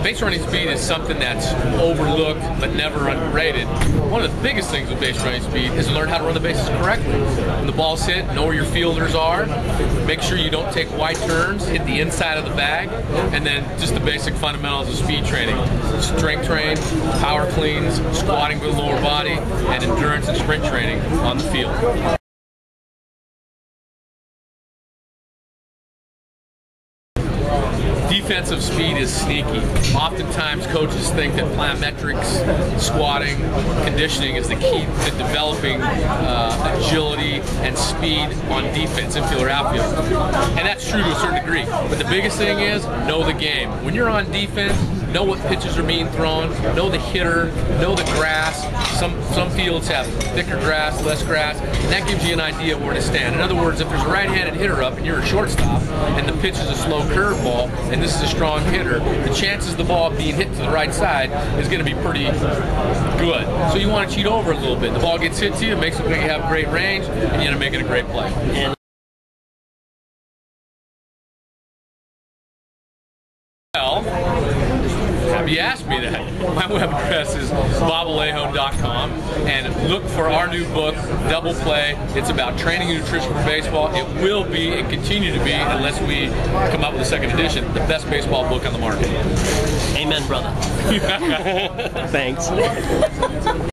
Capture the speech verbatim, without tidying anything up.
base running speed is something that's overlooked but never underrated. One of the biggest things with base running speed is to learn how to run the bases correctly. When the ball's hit, know where your fielders are, make sure you don't take wide turns, hit the inside of the bag, and then just the basic fundamentals of speed training. Strength train, power cleans, squatting with the lower body, and endurance and sprint training on the field. Defensive speed is sneaky. Oftentimes coaches think that plyometrics, squatting, conditioning is the key to developing uh, agility and speed on defense, infield or outfield. And that's true to a certain degree. But the biggest thing is know the game. When you're on defense, know what pitches are being thrown, know the hitter, know the grass. Some, some fields have thicker grass, less grass, and that gives you an idea of where to stand. In other words, if there's a right-handed hitter up and you're a shortstop and the pitch is a slow curveball and this is a strong hitter, the chances of the ball being hit to the right side is going to be pretty good. So you want to cheat over a little bit. The ball gets hit to you, it makes it look like you have great range, and you got to make it a great play. And well, have you asked me that? My web address is bob alejo dot com, and look for our new book, Double Play. It's about training and nutrition for baseball. It will be and continue to be, unless we come up with a second edition, the best baseball book on the market. Amen, brother. Thanks.